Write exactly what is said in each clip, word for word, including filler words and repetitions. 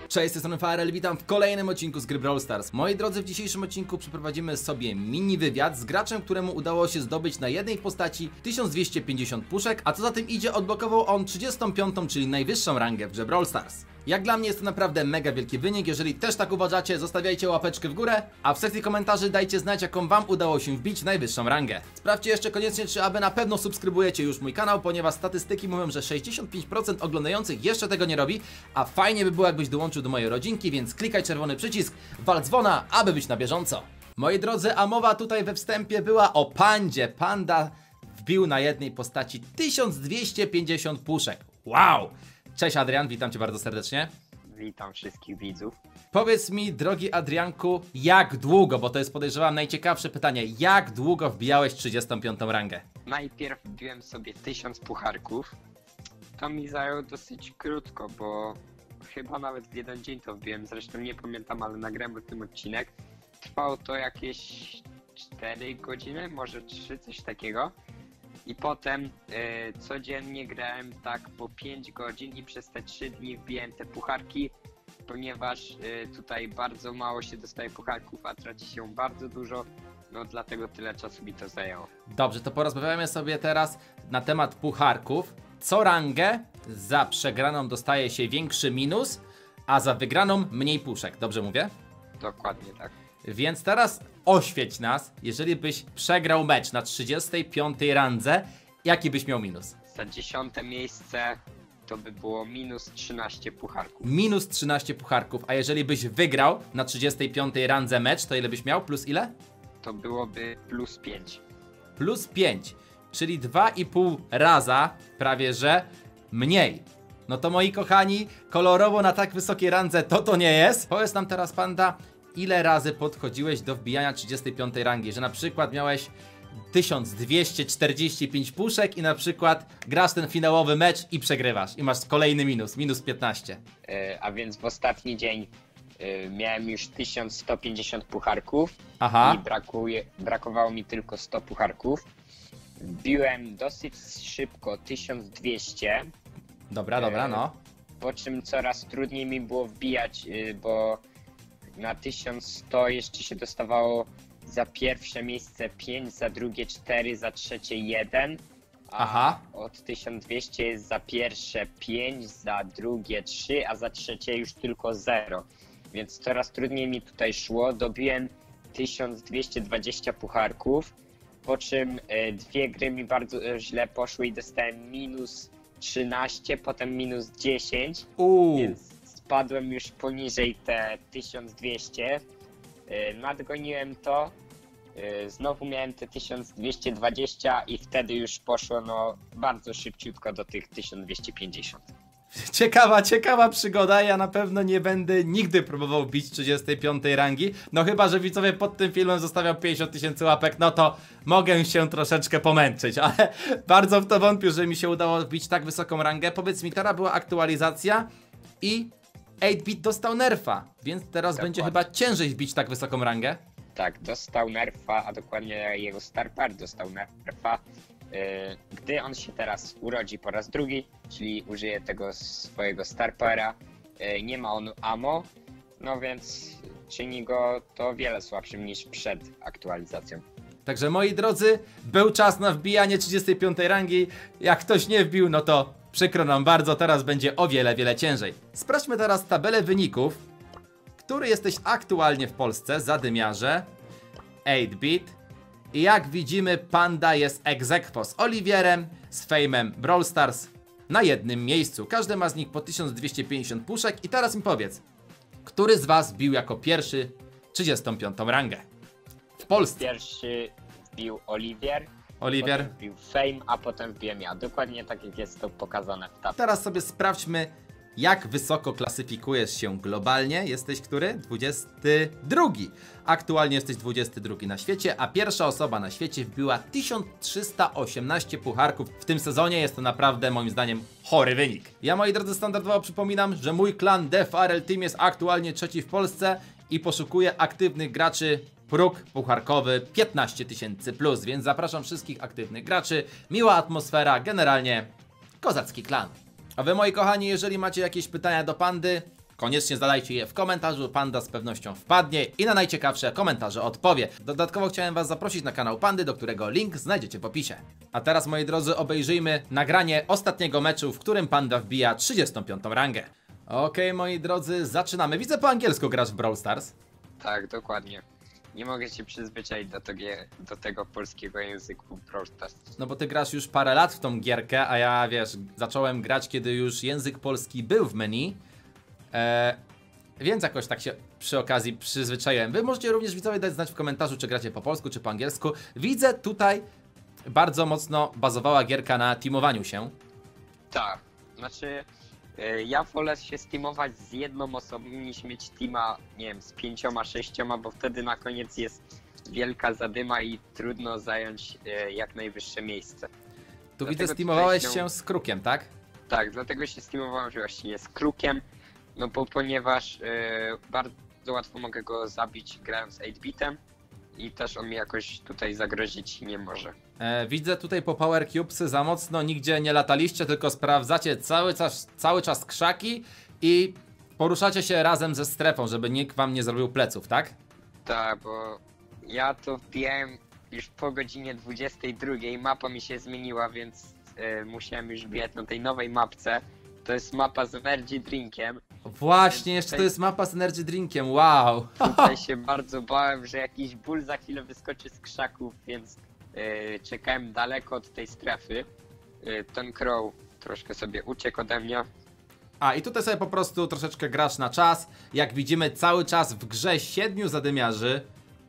Cześć, z tej strony Farel, witam w kolejnym odcinku z gry Brawl Stars. Moi drodzy, w dzisiejszym odcinku przeprowadzimy sobie mini wywiad z graczem, któremu udało się zdobyć na jednej postaci tysiąc dwieście pięćdziesiąt puszek, a co za tym idzie, odblokował on trzydziestą piątą, czyli najwyższą rangę w grze Brawl Stars. Jak dla mnie jest to naprawdę mega wielki wynik, jeżeli też tak uważacie, zostawiajcie łapeczkę w górę, a w sekcji komentarzy dajcie znać, jaką wam udało się wbić najwyższą rangę. Sprawdźcie jeszcze koniecznie, czy aby na pewno subskrybujecie już mój kanał, ponieważ statystyki mówią, że sześćdziesiąt pięć procent oglądających jeszcze tego nie robi, a fajnie by było, jakbyś dołączył do mojej rodzinki, więc klikaj czerwony przycisk, wal dzwona, aby być na bieżąco. Moi drodzy, a mowa tutaj we wstępie była o pandzie. Panda wbił na jednej postaci tysiąc dwieście pięćdziesiąt puszek. Wow! Cześć Adrian, witam cię bardzo serdecznie. Witam wszystkich widzów. Powiedz mi, drogi Adrianku, jak długo, bo to jest, podejrzewam, najciekawsze pytanie, jak długo wbijałeś trzydziestą piątą rangę? Najpierw wbiłem sobie tysiąc pucharków. To mi zajęło dosyć krótko, bo chyba nawet w jeden dzień to wbiłem. Zresztą nie pamiętam, ale nagrałem o tym odcinek. Trwało to jakieś cztery godziny, może trzy, coś takiego. I potem y, codziennie grałem tak po pięć godzin i przez te trzy dni wbiłem te pucharki, ponieważ y, tutaj bardzo mało się dostaje pucharków, a traci się bardzo dużo, no dlatego tyle czasu mi to zajęło. Dobrze, to porozmawiamy sobie teraz na temat pucharków. Co rangę za przegraną dostaje się większy minus, a za wygraną mniej puszek, dobrze mówię? Dokładnie tak. Więc teraz oświeć nas, jeżeli byś przegrał mecz na trzydziestej piątej randze, jaki byś miał minus? Za dziesiąte miejsce to by było minus trzynaście pucharków. Minus trzynaście pucharków, a jeżeli byś wygrał na trzydziestej piątej randze mecz, to ile byś miał? Plus ile? To byłoby plus pięć. Plus pięć, czyli dwa i pół raza prawie że mniej. No to moi kochani, kolorowo na tak wysokiej randze to to nie jest. Powiedz nam teraz, Panda, ile razy podchodziłeś do wbijania trzydziestej piątej rangi, że na przykład miałeś tysiąc dwieście czterdzieści pięć puszek i na przykład grasz ten finałowy mecz i przegrywasz i masz kolejny minus, minus piętnaście. Yy, a więc w ostatni dzień yy, miałem już tysiąc sto pięćdziesiąt pucharków. Aha. I brakuje, brakowało mi tylko sto pucharków. Wbiłem dosyć szybko tysiąc dwieście. Dobra, dobra, no. Po czym coraz trudniej mi było wbijać, yy, bo na tysiąc sto jeszcze się dostawało za pierwsze miejsce pięć, za drugie cztery, za trzecie jeden. A Aha. od tysiąc dwieście jest za pierwsze pięć, za drugie trzy, a za trzecie już tylko zero. Więc coraz trudniej mi tutaj szło. Dobiłem tysiąc dwieście dwadzieścia pucharków, po czym y, dwie gry mi bardzo y, źle poszły i dostałem minus trzynaście, potem minus dziesięć. Uuu. Więc spadłem już poniżej te tysiąc dwieście, yy, nadgoniłem to, yy, znowu miałem te tysiąc dwieście dwadzieścia i wtedy już poszło no bardzo szybciutko do tych tysiąc dwieście pięćdziesiąt. Ciekawa, ciekawa przygoda, ja na pewno nie będę nigdy próbował bić trzydziestej piątej rangi, no chyba, że widzowie pod tym filmem zostawią pięćdziesiąt tysięcy łapek, no to mogę się troszeczkę pomęczyć, ale bardzo w to wątpię, że mi się udało wbić tak wysoką rangę. Powiedz mi, teraz była aktualizacja i osiem bit dostał nerfa, więc teraz Dokładnie. będzie chyba ciężej wbić tak wysoką rangę. Tak, dostał nerfa, a dokładnie jego star power dostał nerfa. Yy, gdy on się teraz urodzi po raz drugi, czyli użyje tego swojego star powera, yy, nie ma on ammo, no więc czyni go to o wiele słabszym niż przed aktualizacją. Także moi drodzy, był czas na wbijanie trzydziestej piątej rangi, jak ktoś nie wbił, no to przykro nam bardzo, teraz będzie o wiele, wiele ciężej. Sprawdźmy teraz tabelę wyników, który jesteś aktualnie w Polsce, zadymiarze, osiem bit. I jak widzimy, Panda jest ex aequo z Oliwierem, z Fame'em Brawl Stars na jednym miejscu. Każdy ma z nich po tysiąc dwieście pięćdziesiąt puszek i teraz mi powiedz, który z was wbił jako pierwszy trzydziestą piątą rangę w Polsce? Pierwszy wbił Oliwier, Oliwier. potem wbił Fame, a potem wbiłem ja. Dokładnie tak jak jest to pokazane w tabeli. Teraz sobie sprawdźmy, jak wysoko klasyfikujesz się globalnie. Jesteś który? dwudziesty drugi. Aktualnie jesteś dwudziesty drugi na świecie, a pierwsza osoba na świecie wbiła tysiąc trzysta osiemnaście pucharków w tym sezonie. Jest to naprawdę, moim zdaniem, chory wynik. Ja, moi drodzy, standardowo przypominam, że mój klan The Farel Team jest aktualnie trzeci w Polsce i poszukuje aktywnych graczy. Próg pucharkowy piętnaście tysięcy plus, więc zapraszam wszystkich aktywnych graczy. Miła atmosfera, generalnie kozacki klan. A wy, moi kochani, jeżeli macie jakieś pytania do Pandy, Koniecznie zadajcie je w komentarzu, Panda z pewnością wpadnie i na najciekawsze komentarze odpowie. Dodatkowo chciałem was zaprosić na kanał Pandy, do którego link znajdziecie w opisie. A teraz, moi drodzy, obejrzyjmy nagranie ostatniego meczu, w którym Panda wbija trzydziestą piątą rangę. Okej, moi drodzy, zaczynamy. Widzę, po angielsku grasz w Brawl Stars. Tak, dokładnie. Nie mogę się przyzwyczaić do tego, do tego polskiego języku Brawl Stars. No bo ty grasz już parę lat w tą gierkę, a ja, wiesz, zacząłem grać, kiedy już język polski był w menu. Eee, więc jakoś tak się przy okazji przyzwyczaiłem. Wy możecie również, widzowie, dać znać w komentarzu, czy gracie po polsku, czy po angielsku. Widzę, tutaj bardzo mocno bazowała gierka na teamowaniu się. Tak, znaczy y, ja wolę się steamować z jedną osobą niż mieć teama, nie wiem, z pięcioma, sześcioma, bo wtedy na koniec jest wielka zadyma i trudno zająć y, jak najwyższe miejsce. Tu Dlatego widzę, tutaj steamowałeś się- się z Krukiem, tak? Tak, dlatego się steamowałem właśnie z Krukiem, no bo ponieważ y, bardzo łatwo mogę go zabić grając osiem bitem i też on mi jakoś tutaj zagrozić nie może. E, widzę tutaj po Power Cubesy za mocno nigdzie nie lataliście, tylko sprawdzacie cały czas, cały czas krzaki i poruszacie się razem ze strefą, żeby nikt wam nie zrobił pleców, tak? Tak, bo ja to wbijałem już po godzinie dwudziestej drugiej, mapa mi się zmieniła, więc y, musiałem już wbijać na tej nowej mapce. To jest mapa z Energy Drinkiem. Właśnie, jeszcze to jest mapa z Energy Drinkiem, wow! Tutaj się bardzo bałem, że jakiś ból za chwilę wyskoczy z krzaków, więc y, czekałem daleko od tej strefy. Y, ten Crow troszkę sobie uciekł ode mnie. A i tutaj sobie po prostu troszeczkę grasz na czas. Jak widzimy, cały czas w grze siedmiu zadymiarzy.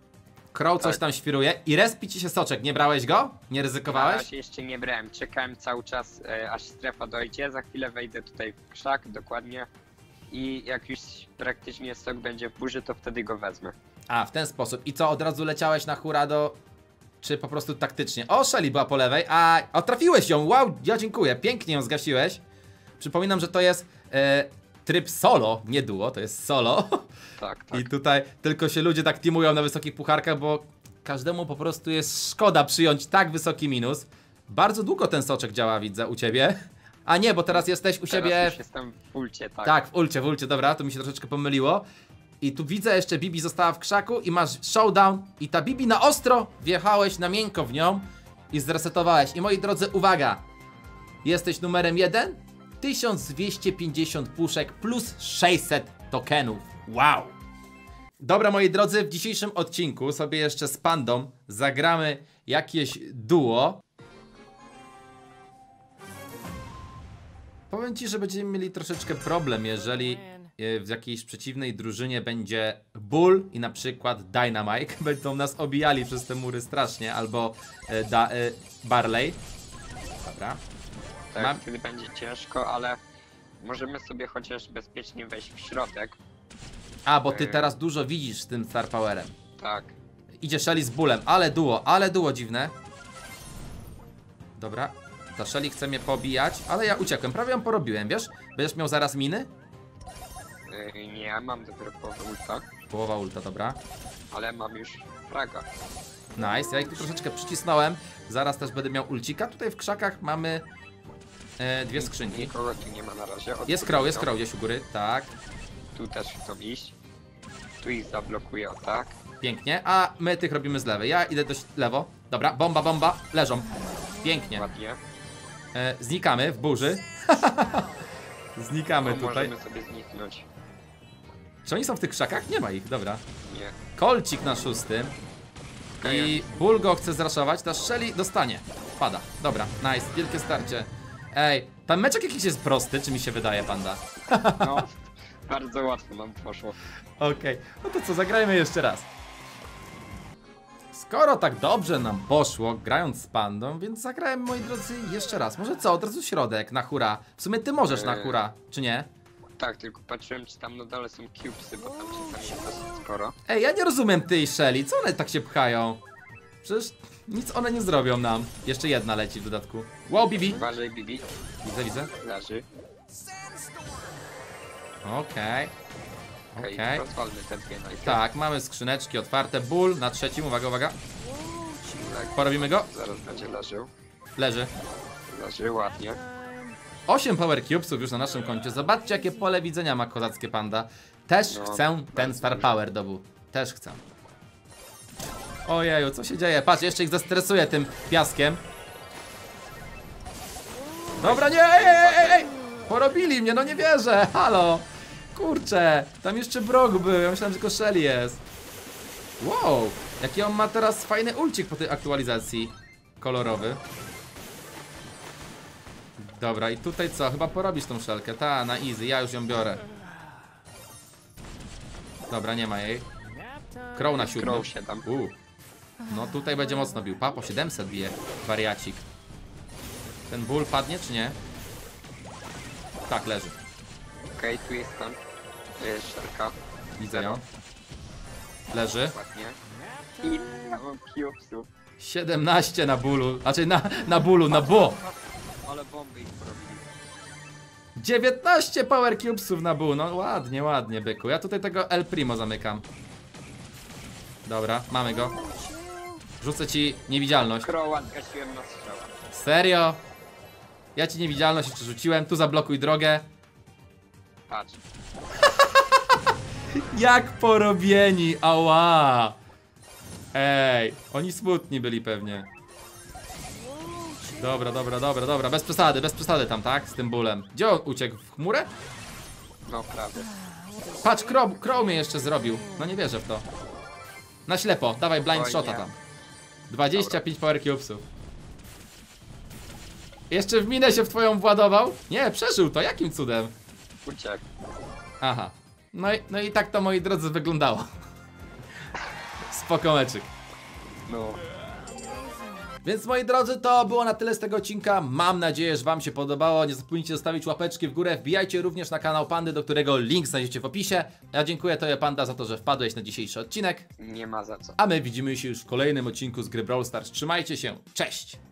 Crow coś Tak. tam świruje i respi ci się soczek. Nie brałeś go? Nie Na ryzykowałeś? razie jeszcze nie brałem, czekałem cały czas e, aż strefa dojdzie, za chwilę wejdę tutaj w krzak dokładnie i jak już praktycznie sok będzie w burzy, to wtedy go wezmę. A, w ten sposób. I co, od razu leciałeś na hura do... Czy po prostu taktycznie? O, Shelly była po lewej, a... O, trafiłeś ją, wow, ja dziękuję, pięknie ją zgasiłeś. Przypominam, że to jest e, tryb solo, nie duo, to jest solo. Tak, tak. I tutaj tylko się ludzie tak teamują na wysokich pucharkach, bo każdemu po prostu jest szkoda przyjąć tak wysoki minus. Bardzo długo ten soczek działa, widzę, u ciebie. A nie, bo teraz jesteś u Teraz siebie... już jestem w ulcie, tak. Tak, w ulcie, w ulcie, dobra, to mi się troszeczkę pomyliło. I tu widzę, jeszcze Bibi została w krzaku i masz showdown. I ta Bibi na ostro, wjechałeś na miękko w nią i zresetowałeś. I moi drodzy, uwaga, jesteś numerem jeden? tysiąc dwieście pięćdziesiąt puszek plus sześćset tokenów. Wow! Dobra, moi drodzy, w dzisiejszym odcinku sobie jeszcze z Pandą zagramy jakieś duo. Powiem ci, że będziemy mieli troszeczkę problem, jeżeli e, w jakiejś przeciwnej drużynie będzie Bull i na przykład Dynamite. Będą nas obijali przez te mury strasznie, albo e, da, e, Barley. Dobra. Tak, Mam- wtedy będzie ciężko, ale możemy sobie chociaż bezpiecznie wejść w środek. A, bo ty teraz dużo widzisz z tym Star Powerem. Tak, Idzie Shelly z Bullem, ale duo, ale duo dziwne. Dobra. Ta Shelly chce mnie pobijać, ale ja uciekłem, prawie ją porobiłem, wiesz? Będziesz miał zaraz miny? yy, nie, ja mam dopiero połowę ulta, Połowa ulta, dobra. ale mam już fraga. Nice, ja ich tu troszeczkę przycisnąłem. Zaraz też będę miał ulcika. Tutaj w krzakach mamy e, dwie skrzynki. Nikogo tu nie ma na razie. Jest crow, jest crow gdzieś u góry, tak. Tu też chcą iść. Tu ich zablokuję, o tak. Pięknie, a my tych robimy z lewej. Ja idę dość lewo. Dobra, bomba, bomba, leżą. Pięknie. Ładnie. E, znikamy w burzy. Znikamy No, tutaj. możemy sobie zniknąć. Czy oni są w tych krzakach? Nie ma ich, dobra. Nie. Kolcik na szóstym. I Bull go chce zraszować, ta Shelly dostanie. Pada, dobra, nice, wielkie starcie. Ej, ten meczek jakiś jest prosty, czy mi się wydaje, Panda? No, bardzo łatwo nam poszło. Okej, no to co, zagrajmy jeszcze raz. Skoro tak dobrze nam poszło, grając z Pandą, więc zagrałem, moi drodzy, jeszcze raz. Może co, od razu środek, na hura. W sumie ty możesz na Eee. hura, czy nie? Tak, tylko patrzyłem, czy tam na dole są cubesy, bo tam czasami jest dosyć sporo. Ej, ja nie rozumiem tej Shelly, co one tak się pchają? Przecież nic one nie zrobią nam. Jeszcze jedna leci w dodatku. Wow, Bibi! Uważaj, Bibi. Widzę, widzę. Leży. Okej. Okej, Okej. rozwalmy te dwie najpierw. Tak, mamy skrzyneczki otwarte. Bull na trzecim, uwaga, uwaga. Tak, Porobimy go? zaraz będzie leżył. Leży. Leży, ładnie. osiem Power Cubesów już na naszym koncie. Zobaczcie, jakie pole widzenia ma kozackie panda. Też No, chcę ten Star Power dobu. Też chcę. Ojeju, co się dzieje? Patrz, jeszcze ich zestresuję tym piaskiem. Dobra, nie, ej, ej, ej, ej! Porobili mnie, no nie wierzę, halo! Kurczę, tam jeszcze Brock był, ja myślałem, że tylko Shelly jest. Wow, jaki on ma teraz fajny ulcik po tej aktualizacji. Kolorowy. Dobra, i tutaj co? Chyba porobisz tą szelkę. Ta, na easy, ja już ją biorę. Dobra, nie ma jej. Crow na siódmym. Crow siedem. U. No tutaj będzie mocno bił. Papo siedemset bije, wariacik. Ten ból padnie czy nie? Tak, leży. Okej, okay, tu jest tam. Tu jest szelka. Widzę ją. Leży. Ładnie. I ja mam cubesów. siedemnaście na bólu. Znaczy na, na bólu, na bo. Ale bomby ich porobili. dziewiętnaście Power Cubesów na ból. No ładnie, ładnie, byku. Ja tutaj tego El Primo zamykam. Dobra, mamy go. Rzucę ci niewidzialność. Crowa zgasiłem na strzała. Serio? Ja ci niewidzialność jeszcze rzuciłem. Tu zablokuj drogę. Patrz. Jak porobieni, ała. Ej, oni smutni byli pewnie. Dobra, dobra, dobra, dobra, bez przesady, bez przesady tam, tak? Z tym bólem. Gdzie on uciekł? W chmurę? No prawie. Patrz, Crow, Crow mnie jeszcze zrobił. No nie wierzę w to. Na ślepo, dawaj blind Oj, shota nie. tam. dwadzieścia pięć Power Cubesów. Jeszcze w minę się w twoją władował? Nie, przeżył to, jakim cudem? Uciekł. Aha. No i, no i tak to, moi drodzy, wyglądało. Spoko meczyk. No. Więc moi drodzy, to było na tyle z tego odcinka. Mam nadzieję, że wam się podobało. Nie zapomnijcie zostawić łapeczki w górę. Wbijajcie również na kanał Pandy, do którego link znajdziecie w opisie. Ja dziękuję Tobie, Panda, za to, że wpadłeś na dzisiejszy odcinek. Nie ma za co. A my widzimy się już w kolejnym odcinku z gry Brawl Stars. Trzymajcie się, cześć!